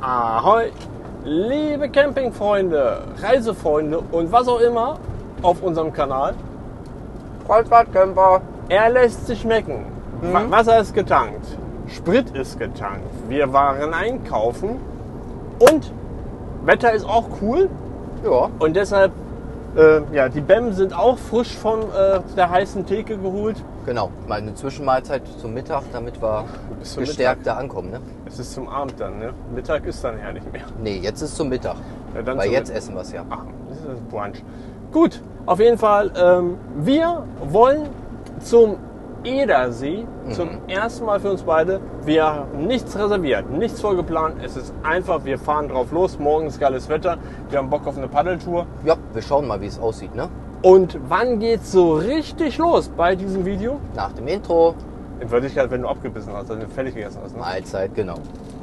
Ahoi, liebe Campingfreunde, Reisefreunde und was auch immer auf unserem Kanal. Kreuzfahrtcamper. Er lässt sich schmecken. Wasser ist getankt, Sprit ist getankt, wir waren einkaufen und Wetter ist auch cool. Ja. Und deshalb, die Bämme sind auch frisch von der heißen Theke geholt. Genau, mal eine Zwischenmahlzeit zum Mittag, damit wir gestärkt da ankommen. Ne? Es ist zum Abend dann, ne? Mittag ist dann ja nicht mehr. Nee, jetzt ist zum Mittag. Ja, dann weil jetzt essen wir es ja. Ach, das ist das Brunch. Gut, auf jeden Fall, wir wollen zum Edersee, zum ersten Mal für uns beide. Wir haben nichts reserviert, nichts vorgeplant. Es ist einfach, wir fahren drauf los. Morgen ist geiles Wetter. Wir haben Bock auf eine Paddeltour. Ja, wir schauen mal, wie es aussieht, ne? Und wann geht's so richtig los bei diesem Video? Nach dem Intro. In Wirklichkeit, wenn du abgebissen hast, wenn du fertig gegessen hast. Ne? Mahlzeit, genau.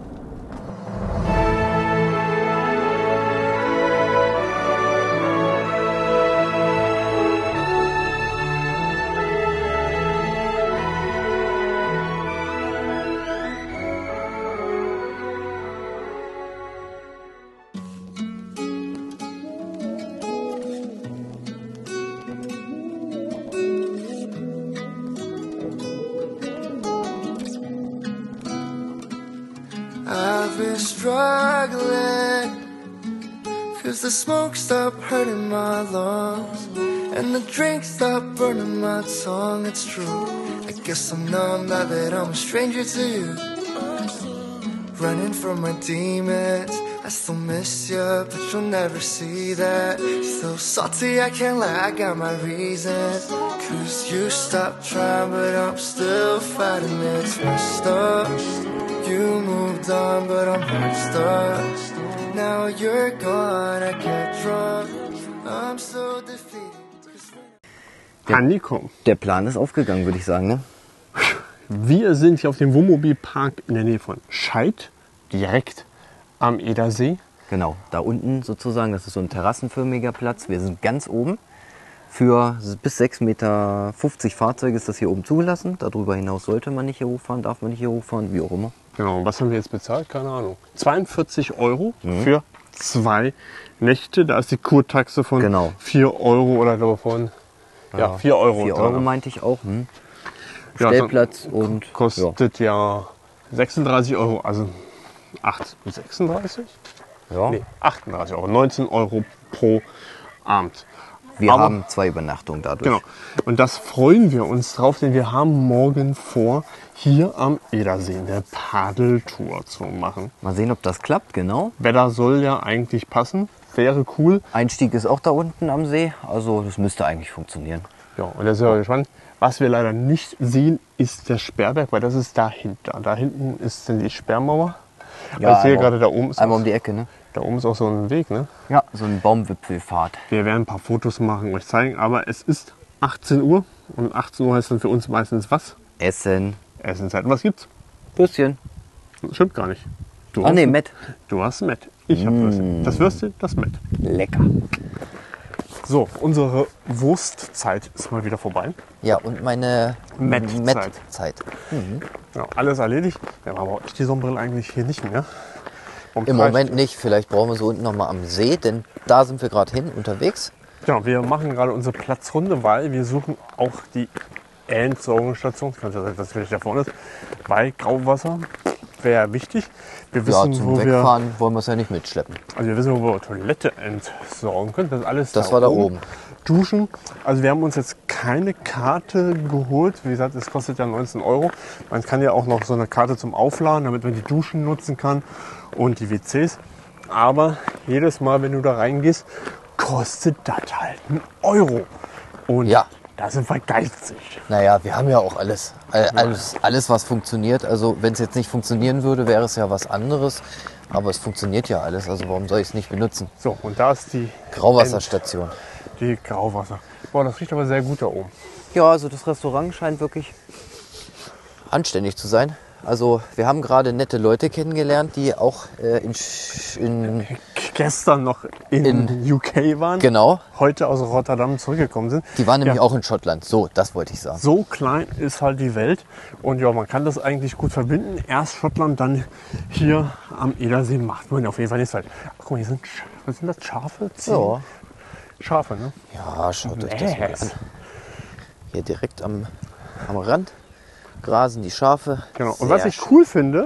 I've been struggling, 'cause the smoke stopped hurting my lungs, and the drink stopped burning my tongue. It's true, I guess I'm numb now that I'm a stranger to you. Running from my demons, I still miss you, but you'll never see that. Still salty, I can't lie, I got my reasons. 'Cause you stopped trying, but I'm still fighting this messed up. You moved on, but I'm hurt stuck. Now you're gone, I get drunk. I'm so defeated. Angekommen. Der Plan ist aufgegangen, würde ich sagen, ne? Wir sind hier auf dem Wohnmobilpark in der Nähe von Scheid, direkt am Edersee. Genau, da unten sozusagen, das ist so ein terrassenförmiger Platz. Wir sind ganz oben. Für bis 6,50 Meter Fahrzeuge ist das hier oben zugelassen. Darüber hinaus sollte man nicht hier hochfahren, darf man nicht hier hochfahren, wie auch immer. Genau, und was haben wir jetzt bezahlt? Keine Ahnung. 42 € für 2 Nächte. Da ist die Kurtaxe von 4 € oder glaube von 4 €. 4 € meinte ich auch. Stellplatz und kostet ja 36 €, also 36? Ja. Nee, 38 €, 19 € pro Abend. Wir haben 2 Übernachtungen dadurch. Genau. Und das freuen wir uns drauf, denn wir haben morgen vor, hier am Edersee eine Paddeltour zu machen. Mal sehen, ob das klappt, genau. Wetter soll ja eigentlich passen, wäre cool. Einstieg ist auch da unten am See, also das müsste eigentlich funktionieren. Ja, und da sind wir gespannt. Was wir leider nicht sehen, ist der Sperrberg, weil das ist dahinter. Da hinten ist dann die Sperrmauer. Ja, ich sehe gerade, da oben ist einmal um die Ecke, ne? Da oben ist auch so ein Weg, ne? Ja, so ein Baumwipfelfahrt. Wir werden ein paar Fotos machen und euch zeigen, aber es ist 18 Uhr und 18 Uhr heißt dann für uns meistens was? Essen. Essenszeit. Und was gibt's? Würstchen. Stimmt gar nicht. Mett. Du hast Mett. Ich habe Würstchen. Das Würstchen, das Mett. Lecker. So, unsere Wurstzeit ist mal wieder vorbei. Ja, und meine Mettzeit. Zeit. Ja, alles erledigt. Wir haben aber auch die Sonnenbrille eigentlich hier nicht mehr. Im Moment nicht. Vielleicht brauchen wir sie unten noch mal am See, denn da sind wir gerade hin unterwegs. Ja, wir machen gerade unsere Platzrunde, weil wir suchen auch die Entsorgungsstation. Kann ja sein, dass das da vorne ist. Bei Grauwasser wäre wichtig. Wir wissen, zum wo Wegfahren wollen wir es ja nicht mitschleppen. Also wir wissen, wo wir Toilette entsorgen können. Das ist alles das war da oben. Duschen. Also wir haben uns jetzt keine Karte geholt. Wie gesagt, es kostet ja 19 €. Man kann ja auch noch so eine Karte zum Aufladen, damit man die Duschen nutzen kann und die WCs. Aber jedes Mal, wenn du da reingehst, kostet das halt 1 €. Und ja, da sind wir geizig. Naja, wir haben ja auch alles, was funktioniert. Also wenn es jetzt nicht funktionieren würde, wäre es ja was anderes. Aber es funktioniert ja alles, also warum soll ich es nicht benutzen? So, und da ist die Grauwasserstation. Die Grauwasser. Boah, das riecht aber sehr gut da oben. Ja, also das Restaurant scheint wirklich anständig zu sein. Also wir haben gerade nette Leute kennengelernt, die auch Gestern noch in UK waren, genau, heute aus Rotterdam zurückgekommen sind. die waren nämlich auch in Schottland. So, das wollte ich sagen. So klein ist halt die Welt und ja, man kann das eigentlich gut verbinden. Erst Schottland, dann hier am Edersee macht man auf jeden Fall nicht weit. Ach, guck mal, hier sind, was sind das, Schafe? Ja. Schafe, ne? Ja, schaut euch das mal an. Hier direkt am Rand grasen die Schafe. Genau. Und Sehr was ich cool finde,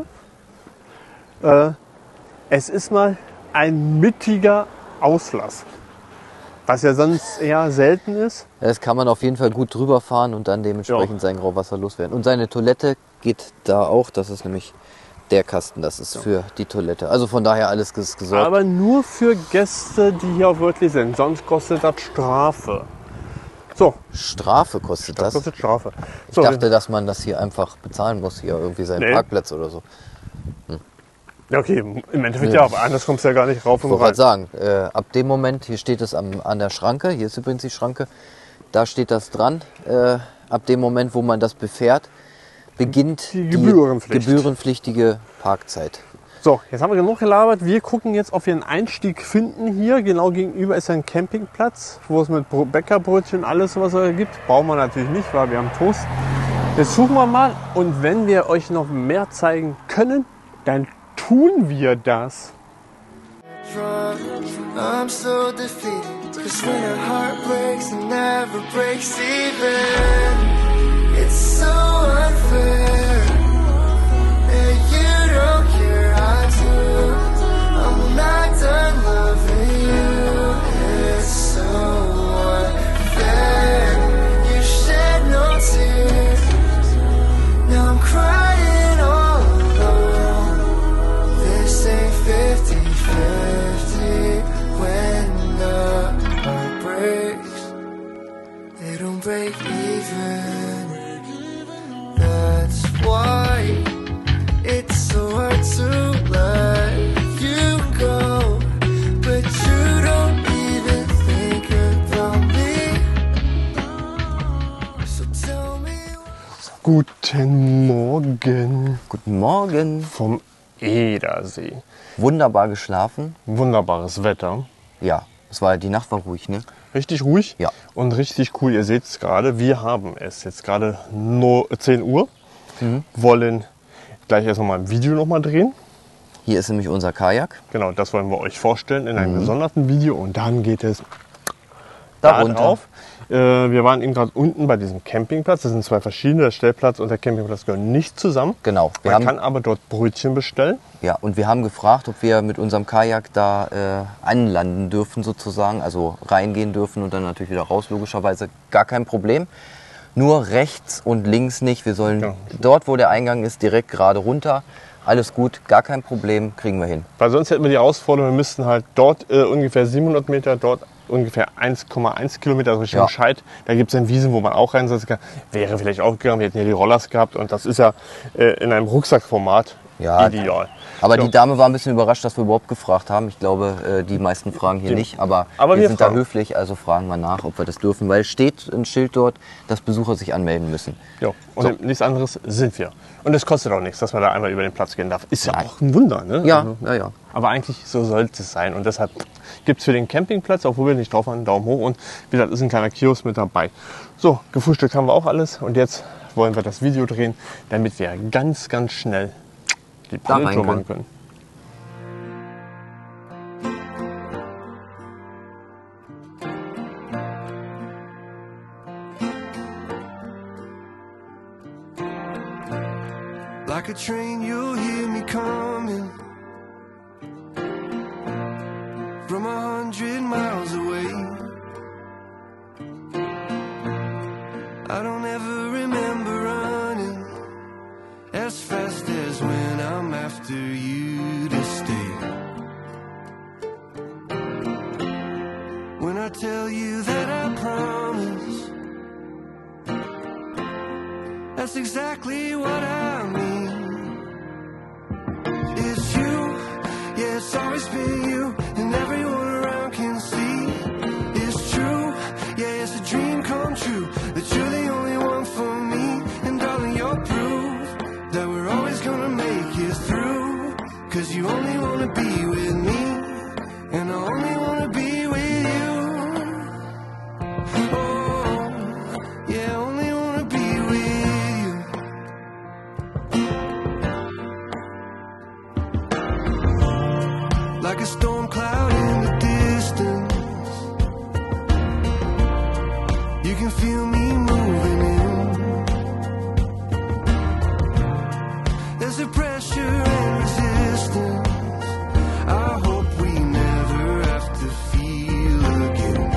es ist mal ein mittiger Auslass. Was ja sonst eher selten ist. Das kann man auf jeden Fall gut drüber fahren und dann dementsprechend sein Grauwasser loswerden. Und seine Toilette geht da auch. Das ist nämlich der Kasten, das ist für die Toilette. Also von daher alles gesorgt. Aber nur für Gäste, die hier auch wirklich sind. Sonst kostet das Strafe. So. Strafe kostet das? Kostet Strafe. Ich dachte, dass man das hier einfach bezahlen muss, hier irgendwie seinen Parkplatz oder so. Ja, okay, im Endeffekt ja, aber anders kommst du ja gar nicht rauf und Ich wollte rein. gerade sagen, ab dem Moment, hier steht es an der Schranke, hier ist übrigens die Schranke, da steht das dran. Ab dem Moment, wo man das befährt, beginnt Die Gebührenpflicht. gebührenpflichtige Parkzeit. So, jetzt haben wir genug gelabert. Wir gucken jetzt, ob wir einen Einstieg finden hier. Genau gegenüber ist ein Campingplatz, wo es mit Bäckerbrötchen alles, was es gibt. Brauchen wir natürlich nicht, weil wir haben Toast. Jetzt suchen wir mal und wenn wir euch noch mehr zeigen können, dann tun wir das. I'm so defeated, 'cause when a heart breaks, it never breaks even. It's so unfair, and you don't care, I do. I'm not done loving you. It's so unfair. You shed no tears. Now I'm crying all alone. This ain't 50-50. When the heart breaks, they don't break even. That's why it's so hard to let you go. But you don't even think about me. So tell me. Guten Morgen Guten Morgen. vom Edersee. Wunderbar geschlafen. Wunderbares Wetter. Ja, die Nacht war ruhig, ne? Richtig ruhig Ja. und richtig cool. Ihr seht es gerade, wir haben es jetzt gerade nur 10 Uhr. Wollen gleich erst noch mal ein Video noch mal drehen. Hier ist nämlich unser Kajak. Genau, das wollen wir euch vorstellen in einem gesonderten Video und dann geht es Da da runter. drauf. Wir waren eben gerade unten bei diesem Campingplatz. Das sind zwei verschiedene. Der Stellplatz und der Campingplatz gehören nicht zusammen. Genau. Man kann aber dort Brötchen bestellen. Ja, und wir haben gefragt, ob wir mit unserem Kajak da anlanden dürfen sozusagen, also reingehen dürfen und dann natürlich wieder raus, logischerweise gar kein Problem. Nur rechts und links nicht. Wir sollen dort, wo der Eingang ist, direkt gerade runter. Alles gut, gar kein Problem, kriegen wir hin. Weil sonst hätten wir die Herausforderung, wir müssten halt dort ungefähr 700 Meter, dort ungefähr 1,1 Kilometer also Richtung Ja. Scheid. Da gibt es einen Wiesen, wo man auch reinsetzen kann. Wäre vielleicht auch gegangen, wir hätten ja die Rollers gehabt und das ist ja in einem Rucksackformat Ja, ideal. Aber Ja. die Dame war ein bisschen überrascht, dass wir überhaupt gefragt haben. Ich glaube, die meisten fragen hier nicht. Aber Aber wir wir sind fragen. da höflich, also fragen wir nach, ob wir das dürfen. Weil es steht ein Schild dort, dass Besucher sich anmelden müssen. Ja, und nichts anderes sind wir. Und es kostet auch nichts, dass man da einmal über den Platz gehen darf. Ist ja Nein. auch ein Wunder, ne? Ja, Also, ja. aber eigentlich so sollte es sein. Und deshalb gibt es für den Campingplatz, obwohl wir nicht drauf waren, einen Daumen hoch. Und wie gesagt, ist ein kleiner Kiosk mit dabei. So, gefrühstückt haben wir auch alles. Und jetzt wollen wir das Video drehen, damit wir ganz, ganz schnell die Da rein Paddeltour können. machen können. Like a train, you'll hear me coming from 100 miles away. I don't ever remember running as fast as when I'm after you to stay. When I tell you that I promise, that's exactly what I mean. It's you, yeah, it's always been you, and everyone around can see. It's true, yeah, it's a dream come true, that you're the only one for me. And darling, you're proof that we're always gonna wanna be with me, and I only wanna be with you. Oh, yeah, I only wanna be with you. Like a storm cloud in the distance, you can feel me moving in. There's a pressure and resistance I hope we never have to feel again.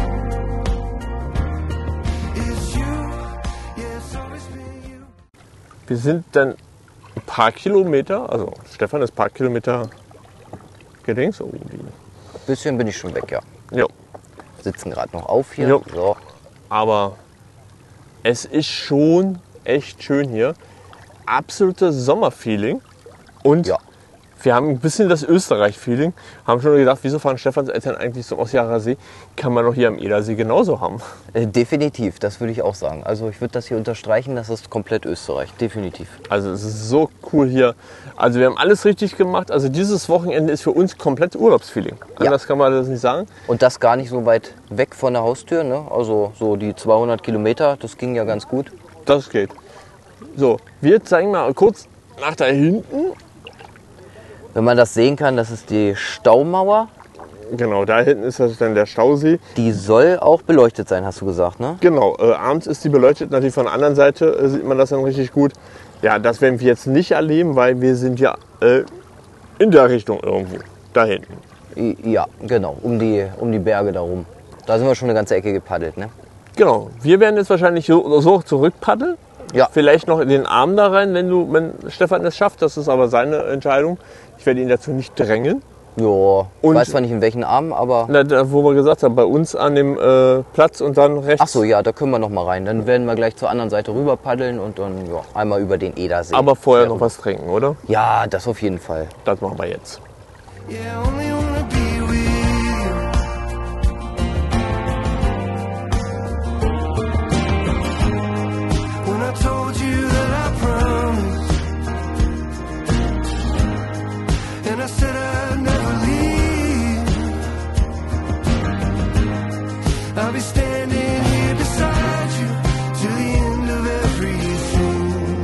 It's you, yeah, it's always been you. Wir sind dann ein paar Kilometer, also Stefan ist ein paar Kilometer gedings. Oh, Bisschen bin ich schon weg, ja. ja. Sitzen gerade noch auf hier. Jo. So. Aber es ist schon echt schön hier. Absolutes Sommerfeeling. Und Ja. wir haben ein bisschen das Österreich-Feeling. Haben schon gedacht, wieso fahren Stefans Eltern eigentlich zum Osjacher See? Kann man doch hier am Edersee genauso haben. Definitiv, das würde ich auch sagen. Also ich würde das hier unterstreichen, das ist komplett Österreich. Definitiv. Also es ist so cool hier. Also wir haben alles richtig gemacht. Also dieses Wochenende ist für uns komplett Urlaubsfeeling. Ja. Anders kann man das nicht sagen. Und das gar nicht so weit weg von der Haustür. Ne? Also so die 200 Kilometer, das ging ja ganz gut. Das geht. So, wir zeigen mal kurz nach da hinten. Wenn man das sehen kann, das ist die Staumauer. Genau, da hinten ist das dann der Stausee. Die soll auch beleuchtet sein, hast du gesagt, ne? Genau, abends ist die beleuchtet. Natürlich von der anderen Seite sieht man das dann richtig gut. Ja, das werden wir jetzt nicht erleben, weil wir sind ja in der Richtung irgendwo. Da hinten. Ja, genau, um die Berge darum. Da sind wir schon eine ganze Ecke gepaddelt, ne? Genau, wir werden jetzt wahrscheinlich so zurückpaddeln. Ja. Vielleicht noch in den Arm da rein, wenn Stefan es schafft. Das ist aber seine Entscheidung. Ich werde ihn dazu nicht drängen. Ja, ich Und- weiß zwar nicht in welchen Arm, aber... Na, da, wo wir gesagt haben, bei uns an dem Platz und dann rechts. Ach so, ja, da können wir noch mal rein. Dann werden wir gleich zur anderen Seite rüber paddeln und dann ja, einmal über den Edersee. Aber vorher Ja. noch was trinken, oder? Ja, das auf jeden Fall. Das machen wir jetzt. Yeah, I only wanna be with you. When I told you that I promised, and I said I'd never leave, I'll be standing here beside you till the end of everything.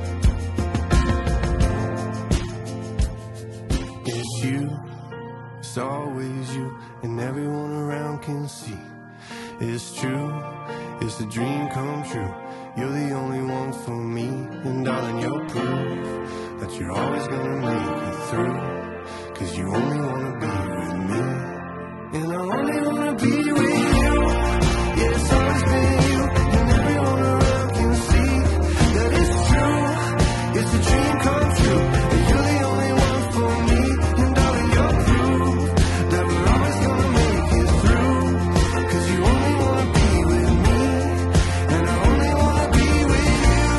It's you, it's always you, and everyone around can see. It's true, it's a dream come true. You're the only one for me, and darling, you're proof that you're always gonna make it through. 'Cause you only wanna be with me, and I only wanna be with you. Yeah, it's always been you, and everyone around can see that it's true. It's a dream come true, and you're the only one for me, and darling, you're proof that we're always gonna make it through. 'Cause you only wanna be with me, and I only wanna be with you.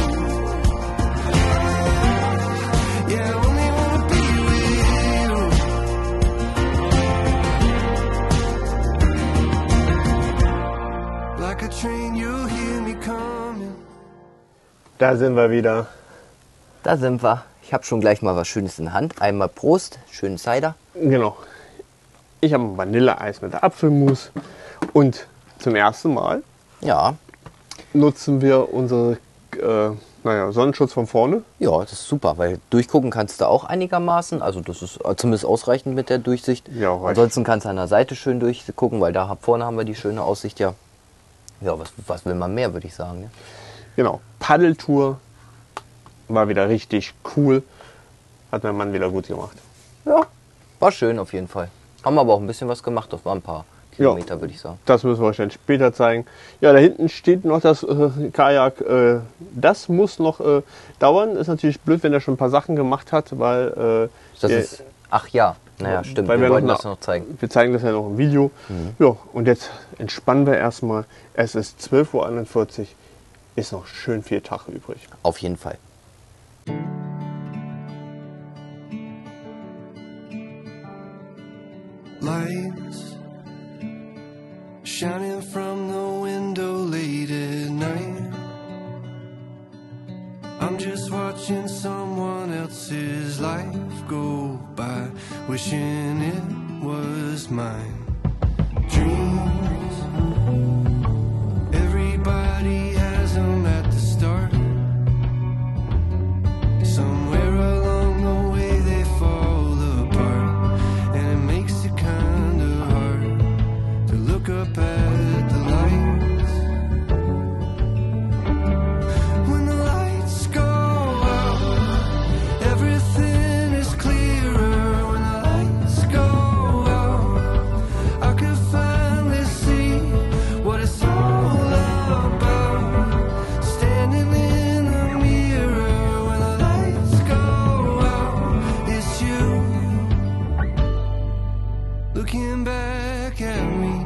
Yeah, I only wanna be with you. Like a train, you'll hear me coming. Da sind wir wieder. Da sind wir. Ich habe schon gleich mal was Schönes in der Hand. Einmal Prost, schönen Cider. Genau. Ich habe ein Vanilleeis mit Apfelmus. Und zum ersten Mal Ja, nutzen wir unsere Sonnenschutz von vorne. ja, das ist super, weil durchgucken kannst du auch einigermaßen. Also das ist zumindest ausreichend mit der Durchsicht. Ja, reicht. Ansonsten kannst du an der Seite schön durchgucken, weil da vorne haben wir die schöne Aussicht. Ja, ja, was will man mehr, würde ich sagen. Ne? Genau. Paddeltour war wieder richtig cool. Hat mein Mann wieder gut gemacht. Ja, war schön auf jeden Fall. Haben wir aber auch ein bisschen was gemacht. Das waren ein paar Kilometer, würde ich sagen. Das müssen wir euch dann später zeigen. Ja, da hinten steht noch das Kajak. Das muss noch dauern. Ist natürlich blöd, wenn er schon ein paar Sachen gemacht hat, weil Das ist, ach ja, naja, stimmt. weil Wir wollten noch das noch zeigen. Wir zeigen das ja noch im Video. Ja, und jetzt entspannen wir erstmal. Es ist 12:41 Uhr. Ist noch schön viel Tag übrig. Auf jeden Fall. Lights shining from the window late at night. I'm just watching someone else's life go by, wishing it was mine. Dreams, everybody has them at the start. Somewhere along the way they fall apart, and it makes it kinda hard to look up at the lights. When the lights go out, everything is clearer. When the lights go out, I can finally see what it's all about. Standing in the mirror when the lights go out, it's you looking back at me.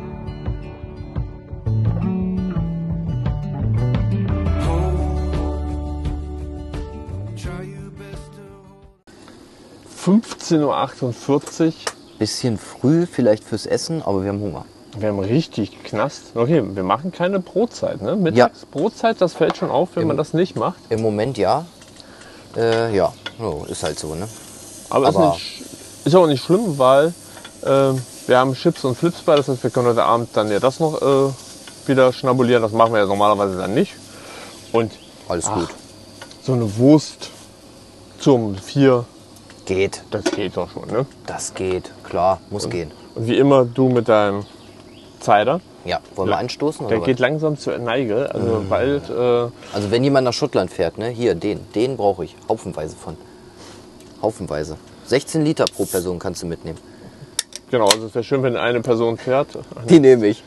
Try your best to 15:48 Uhr. Bisschen früh vielleicht fürs Essen, aber wir haben Hunger. Wir haben richtig Knast. Okay, wir machen keine Brotzeit, ne? Mittags Brotzeit, das fällt schon auf, wenn man das nicht macht. Im Moment ja. Ja, oh, ist halt so, ne? Aber Aber- ist auch nicht schlimm, weil wir haben Chips und Flips bei. Das heißt, wir können heute Abend dann ja das noch wieder schnabulieren. Das machen wir ja normalerweise dann nicht. Und Alles gut. so eine Wurst zum 4, Geht. das geht doch schon, ne? Das geht. Klar, muss gehen. Und wie immer du mit deinem Cider. Ja, wollen wir anstoßen? Der Oder geht langsam zur Neige. Also bald. was? Also wenn jemand nach Schottland fährt, ne? Hier, den brauche ich. Haufenweise von. Haufenweise. 16 Liter pro Person kannst du mitnehmen. Genau, also es wäre schön, wenn eine Person fährt. Die nehme ich.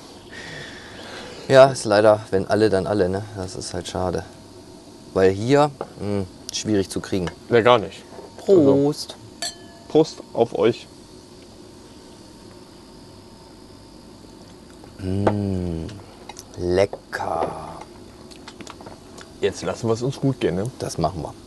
Ja, ist leider, wenn alle, dann alle, ne? Das ist halt schade. Weil hier, schwierig zu kriegen. Ne, gar nicht. Prost. Prost auf euch. Lecker. Jetzt lassen wir es uns gut gehen, ne? Das machen wir.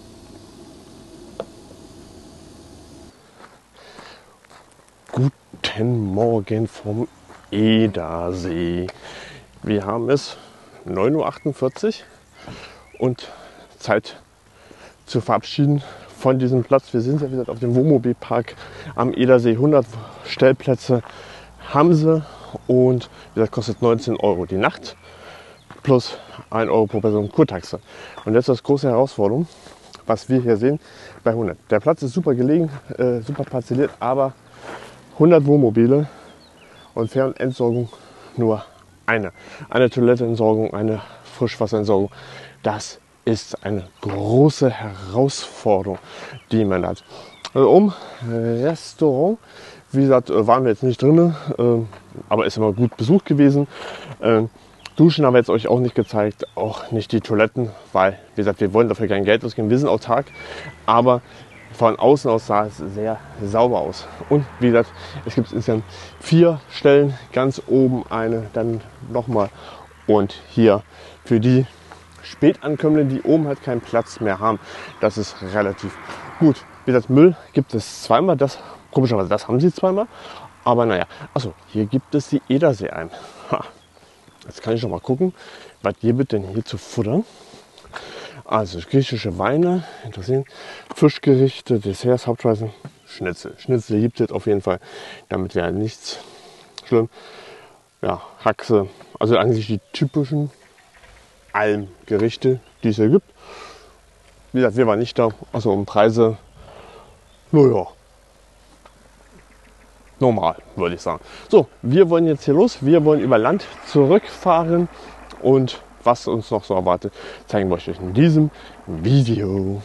Guten Morgen vom Edersee. Wir haben es 9:48 Uhr und Zeit zu verabschieden von diesem Platz. Wir sind ja wieder auf dem Wohnmobilpark am Edersee. 100 Stellplätze haben sie und wie gesagt, kostet 19 Euro die Nacht plus 1 Euro pro Person Kurtaxe. Und jetzt das große Herausforderung, was wir hier sehen bei 100. Der Platz ist super gelegen, super parzelliert, aber 100 Wohnmobile und Fähr- und Entsorgung nur eine. Eine Toilettenentsorgung, eine Frischwasserentsorgung. Das ist eine große Herausforderung, die man hat. Also Restaurant, wie gesagt, waren wir jetzt nicht drin, aber ist immer gut besucht gewesen. Duschen haben wir jetzt euch auch nicht gezeigt, auch nicht die Toiletten, weil, wie gesagt, wir wollen dafür kein Geld ausgeben. Wir sind autark, aber von außen aus sah es sehr sauber aus. Und wie gesagt, es gibt insgesamt 4 Stellen, ganz oben eine, dann nochmal. Und hier für die Spätankömmlinge, die oben halt keinen Platz mehr haben, das ist relativ gut. Wie gesagt, Müll gibt es zweimal, das komischerweise, das haben sie zweimal. Aber naja, achso, hier gibt es die Edersee ein. Ha. Jetzt kann ich noch mal gucken, was gibt denn hier zu futtern. Also griechische Weine, interessieren, Fischgerichte, Desserts, Hauptspeisen, Schnitzel. Schnitzel gibt es auf jeden Fall, damit wäre nichts schlimm. Ja, Haxe, also eigentlich die typischen Almgerichte, die es hier gibt. Wie gesagt, wir waren nicht da, also um Preise, naja, normal, würde ich sagen. So, wir wollen jetzt hier los, wir wollen über Land zurückfahren und was uns noch so erwartet, zeigen wir euch in diesem Video.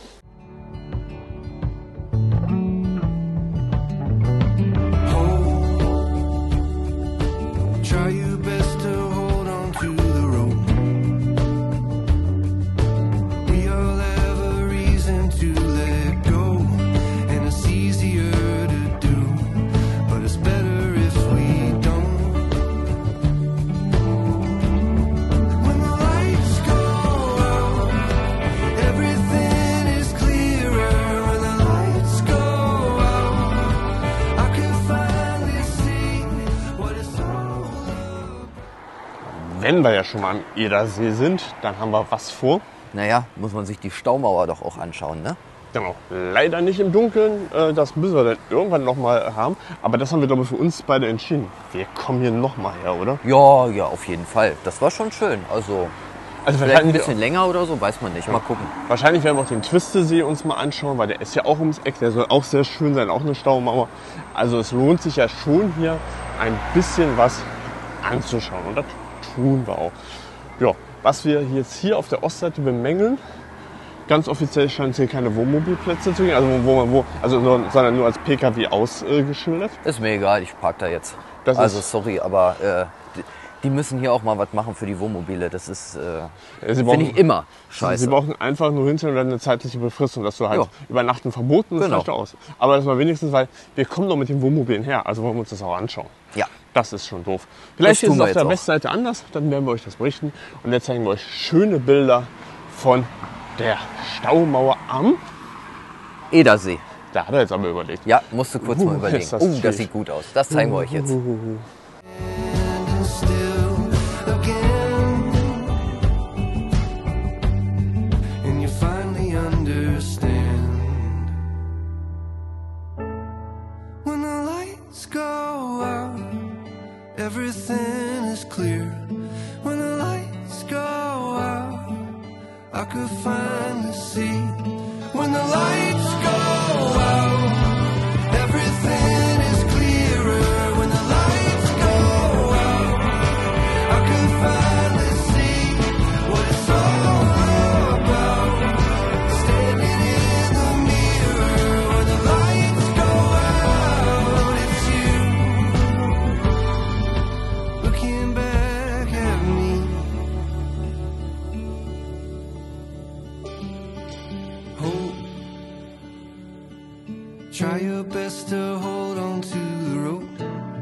Try your best to hold on to the rope. We all have a reason to let go, and it's easier to do, but it's better if we don't. When the lights go out, everything is clearer. When the lights go out, I can finally see what it's all about. Wenn wir ja schon mal am Edersee sind, dann haben wir was vor. Naja, muss man sich die Staumauer doch auch anschauen, ne? Genau, leider nicht im Dunkeln. Das müssen wir dann irgendwann nochmal haben. Aber das haben wir, glaube ich, für uns beide entschieden. Wir kommen hier nochmal her, oder? Ja, auf jeden Fall. Das war schon schön. Also vielleicht ein bisschen länger oder so, weiß man nicht. Mal gucken. Wahrscheinlich werden wir auch den Twistesee uns mal anschauen, weil der ist ja auch ums Eck. Der soll auch sehr schön sein, auch eine Staumauer. Also es lohnt sich ja schon hier ein bisschen was anzuschauen. Und das tun wir auch. Ja, was wir jetzt hier auf der Ostseite bemängeln, ganz offiziell scheint es hier keine Wohnmobilplätze zu geben, sondern nur als PKW ausgeschildert. Ist mir egal, ich park da jetzt. Sorry, aber die müssen hier auch mal was machen für die Wohnmobile. Das ist, finde ich, immer scheiße. Sie brauchen einfach nur hinterher und dann eine zeitliche Befristung, dass du halt übernachten verboten ist, reicht aus. Aber das war wenigstens, weil wir kommen doch mit den Wohnmobilen her, also wollen wir uns das auch anschauen. Ja. Das ist schon doof. Vielleicht ist es auf der Westseite anders, dann werden wir euch das berichten. Und jetzt zeigen wir euch schöne Bilder von der Staumauer am Edersee. Da hat er jetzt aber überlegt. Ja, musst du kurz mal überlegen. Das sieht gut aus. Das zeigen wir euch jetzt. Everything is clear when the lights go out. I could finally see when the lights go out. Everything is clearer when the lights go out. I could finally see what it's all about. Standing in the mirror when the lights go out. It's you looking back at me. Hope. Try your best to hold on to the rope.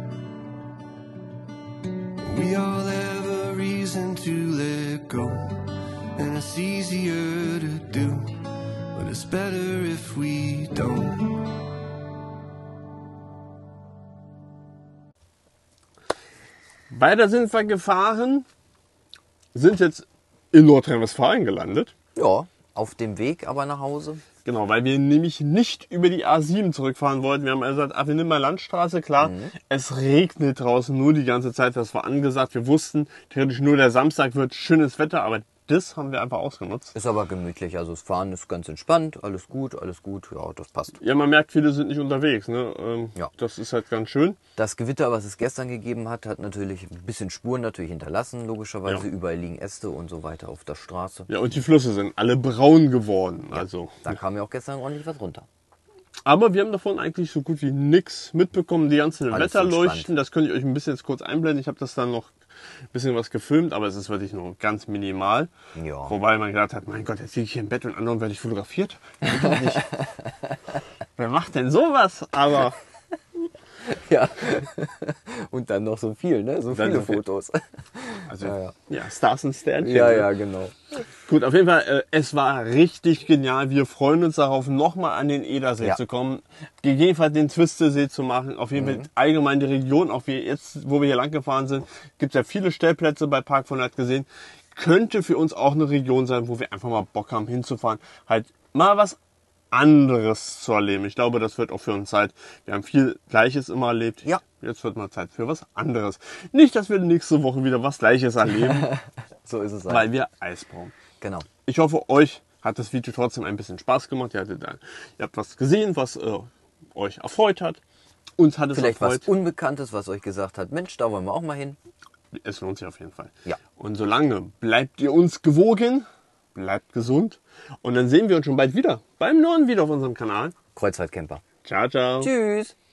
We all have a reason to let go, and it's easier to do, but it's better if we don't. Weiter sind wir gefahren, sind jetzt in Nordrhein-Westfalen gelandet. Ja, auf dem Weg aber nach Hause. Genau, weil wir nämlich nicht über die A7 zurückfahren wollten. Wir haben also gesagt, wir nehmen mal Landstraße, klar. Es regnet draußen nur die ganze Zeit, das war angesagt. Wir wussten, theoretisch nur der Samstag wird schönes Wetter, aber das haben wir einfach ausgenutzt. Ist aber gemütlich, also das Fahren ist ganz entspannt, alles gut, ja, das passt. Ja, man merkt, viele sind nicht unterwegs, ne? Ja. Das ist halt ganz schön. Das Gewitter, was es gestern gegeben hat, hat natürlich ein bisschen Spuren natürlich hinterlassen, logischerweise. Ja. Überall liegen Äste und so weiter auf der Straße. Ja, und die Flüsse sind alle braun geworden. Ja, also. Da kam ja auch gestern ordentlich was runter. Aber wir haben davon eigentlich so gut wie nichts mitbekommen. Die ganzen alles Wetterleuchten, entspannt. Das könnt ihr euch ein bisschen jetzt kurz einblenden. Ich habe das dann noch ein bisschen was gefilmt, aber es ist wirklich nur ganz minimal. Ja. Wobei man gedacht hat, mein Gott, jetzt liege ich hier im Bett und anderen werde ich fotografiert. Nicht. Wer macht denn sowas? Aber ja. Und dann noch so viel, ne? So viele Fotos. Also, ja, Stars und Sternchen. Ja, genau. Gut, auf jeden Fall, es war richtig genial. Wir freuen uns darauf, nochmal an den Edersee zu kommen. Gegebenenfalls den Twistesee zu machen. Auf jeden Fall allgemein die Region, auch wir jetzt, wo wir hier lang gefahren sind, gibt es ja viele Stellplätze bei Park von Night gesehen. Könnte für uns auch eine Region sein, wo wir einfach mal Bock haben hinzufahren. Halt mal was anderes zu erleben. Ich glaube, das wird auch für uns Zeit. Wir haben viel Gleiches immer erlebt. Ja. Jetzt wird mal Zeit für was anderes. Nicht, dass wir nächste Woche wieder was Gleiches erleben. So ist es. Weil wir Eis brauchen. Genau. Ich hoffe, euch hat das Video trotzdem ein bisschen Spaß gemacht. Ihr habt was gesehen, was euch erfreut hat. Uns hat es vielleicht erfreut. Was Unbekanntes, was euch gesagt hat, Mensch, da wollen wir auch mal hin. Es lohnt sich auf jeden Fall. Ja. Und solange bleibt ihr uns gewogen, bleibt gesund. Und dann sehen wir uns schon bald wieder beim neuen Video auf unserem Kanal. Kreuzfahrtcamper. Ciao, ciao. Tschüss.